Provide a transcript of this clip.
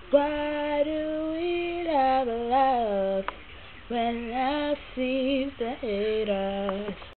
Why do we love love when love seems to hate us?